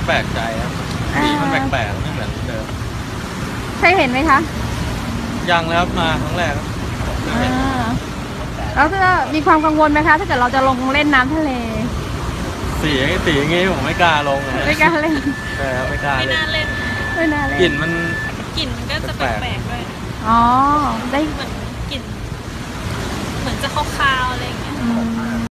แปลกใจครับสีมันแปลกๆไม่เหมือนเดิมเคยเห็นไหมคะยังแล้วมาครั้งแรกไม่เห็นแล้วจะมีความกังวลไหมคะถ้าเกิดเราจะลงเล่นน้ำทะเลสีอย่างงี้ผมไม่กล้าลงไม่กล้าเล่นใช่ครับไม่กล้าเล่นไม่น่าเล่นกลิ่นมันก็จะแปลกๆด้วยอ๋อได้เหมือนกลิ่นเหมือนจะคาวๆอะไรอย่างเงี้ย